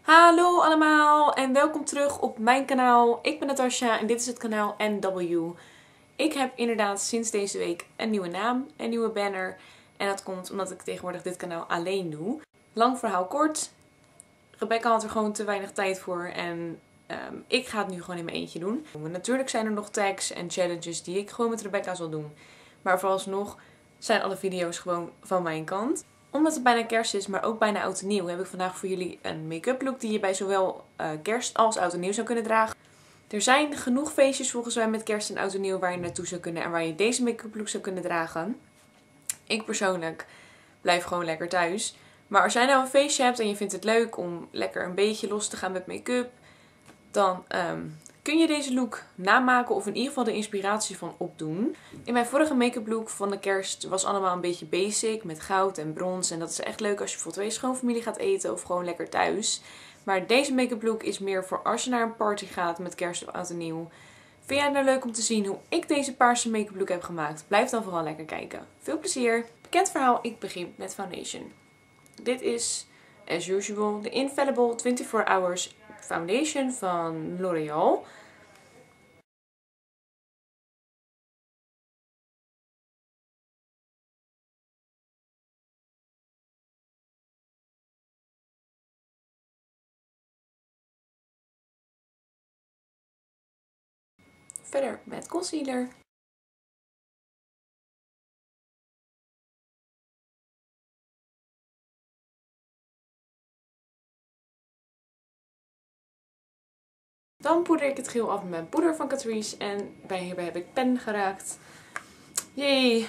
Hallo allemaal en welkom terug op mijn kanaal. Ik ben Natasja en dit is het kanaal NW. Ik heb inderdaad sinds deze week een nieuwe naam, een nieuwe banner. En dat komt omdat ik tegenwoordig dit kanaal alleen doe. Lang verhaal kort. Rebecca had er gewoon te weinig tijd voor en ik ga het nu gewoon in mijn eentje doen. Natuurlijk zijn er nog tags en challenges die ik gewoon met Rebecca zal doen. Maar vooralsnog zijn alle video's gewoon van mijn kant. Omdat het bijna kerst is, maar ook bijna oud en nieuw, heb ik vandaag voor jullie een make-up look die je bij zowel kerst als oud en nieuw zou kunnen dragen. Er zijn genoeg feestjes volgens mij met kerst en oud en nieuw waar je naartoe zou kunnen en waar je deze make-up look zou kunnen dragen. Ik persoonlijk blijf gewoon lekker thuis. Maar als jij nou een feestje hebt en je vindt het leuk om lekker een beetje los te gaan met make-up, dan kun je deze look namaken of in ieder geval de inspiratie van opdoen. In mijn vorige make-up look van de kerst was allemaal een beetje basic met goud en brons. En dat is echt leuk als je bijvoorbeeld bij je schoonfamilie gaat eten of gewoon lekker thuis. Maar deze make-up look is meer voor als je naar een party gaat met kerst of oud en nieuw. Vind jij het nou leuk om te zien hoe ik deze paarse make-up look heb gemaakt? Blijf dan vooral lekker kijken. Veel plezier! Bekend verhaal, ik begin met foundation. Dit is, as usual, de Infallible 24 Hours Foundation van L'Oreal. Verder met concealer. Dan poeder ik het geheel af met mijn poeder van Catrice. En hierbij heb ik pen geraakt. Yay!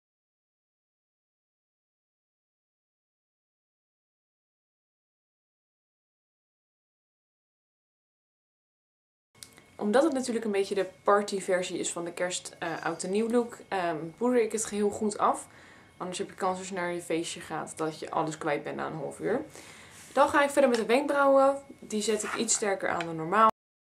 Omdat het natuurlijk een beetje de partyversie is van de kerst oud en nieuw look, poeder ik het geheel goed af. Anders heb je kans als je naar je feestje gaat dat je alles kwijt bent na een half uur. Dan ga ik verder met de wenkbrauwen. Die zet ik iets sterker aan dan normaal.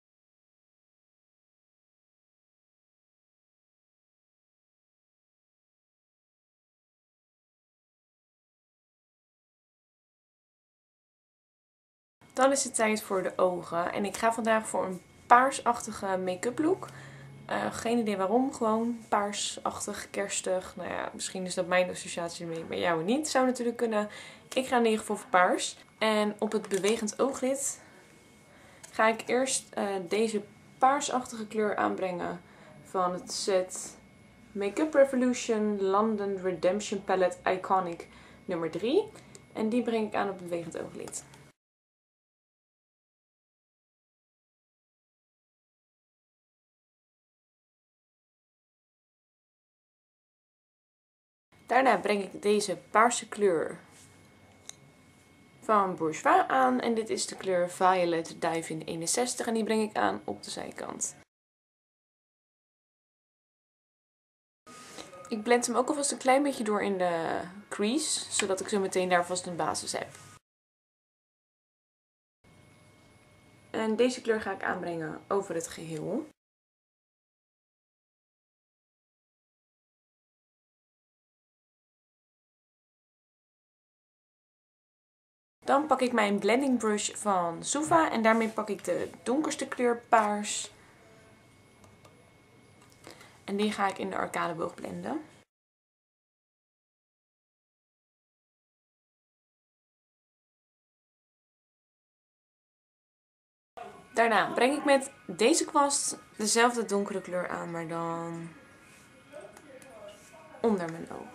Dan is het tijd voor de ogen. En ik ga vandaag voor een paarsachtige make-up look. Geen idee waarom, gewoon paarsachtig, kerstig. Nou ja, misschien is dat mijn associatie ermee, maar jou niet. Zou natuurlijk kunnen. Ik ga in ieder geval voor paars. En op het bewegend ooglid ga ik eerst deze paarsachtige kleur aanbrengen van het set Makeup Revolution London Redemption Palette Iconic nummer 3. En die breng ik aan op het bewegend ooglid. Daarna breng ik deze paarse kleur van Bourjois aan. En dit is de kleur Violet Diving 61 en die breng ik aan op de zijkant. Ik blend hem ook alvast een klein beetje door in de crease, zodat ik zo meteen daar vast een basis heb. En deze kleur ga ik aanbrengen over het geheel. Dan pak ik mijn blending brush van Suva en daarmee pak ik de donkerste kleur paars. En die ga ik in de arcadeboog blenden. Daarna breng ik met deze kwast dezelfde donkere kleur aan, maar dan onder mijn oog.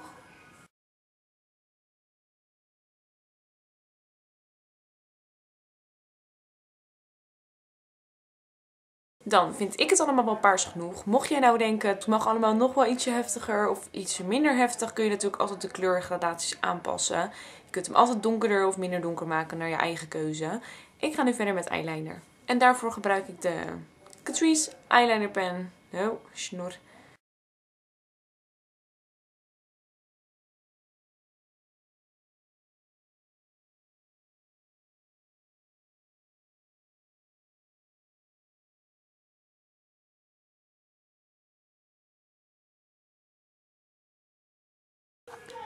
Dan vind ik het allemaal wel paars genoeg. Mocht jij nou denken, het mag allemaal nog wel ietsje heftiger of iets minder heftig, kun je natuurlijk altijd de kleurgradaties aanpassen. Je kunt hem altijd donkerder of minder donker maken naar je eigen keuze. Ik ga nu verder met eyeliner. En daarvoor gebruik ik de Catrice Eyeliner Pen. Oh, snor.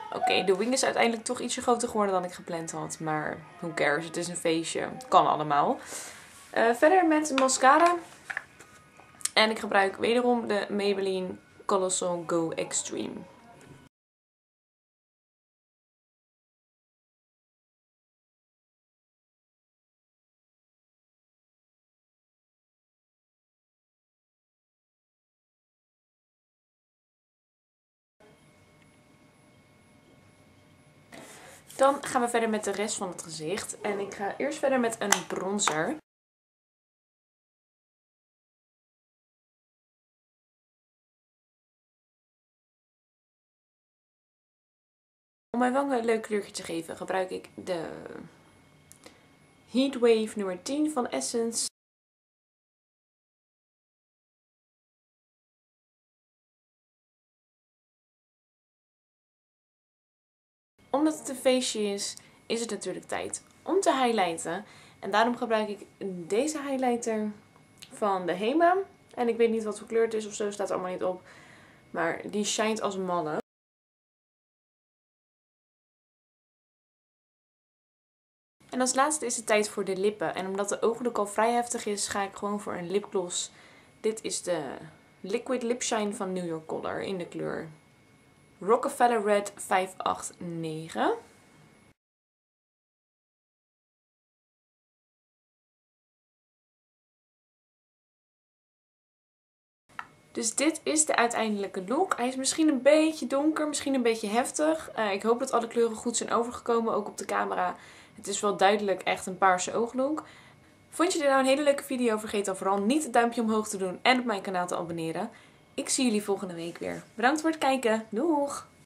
Oké, de wing is uiteindelijk toch ietsje groter geworden dan ik gepland had. Maar who cares, het is een feestje. Kan allemaal. Verder met mascara. En ik gebruik wederom de Maybelline Colossal Go Extreme. Dan gaan we verder met de rest van het gezicht. En ik ga eerst verder met een bronzer. Om mijn wangen een leuk kleurtje te geven gebruik ik de Heatwave nummer 10 van Essence. Omdat het een feestje is, is het natuurlijk tijd om te highlighten. En daarom gebruik ik deze highlighter van de Hema. En ik weet niet wat voor kleur het is of zo, staat er allemaal niet op. Maar die shined als malle. En als laatste is het tijd voor de lippen. En omdat de ooglook al vrij heftig is, ga ik gewoon voor een lipgloss. Dit is de Liquid Lip Shine van New York Color in de kleur Rockefeller Red 589. Dus dit is de uiteindelijke look. Hij is misschien een beetje donker, misschien een beetje heftig. Ik hoop dat alle kleuren goed zijn overgekomen, ook op de camera. Het is wel duidelijk echt een paarse ooglook. Vond je dit nou een hele leuke video? Vergeet dan vooral niet het duimpje omhoog te doen en op mijn kanaal te abonneren. Ik zie jullie volgende week weer. Bedankt voor het kijken. Doeg!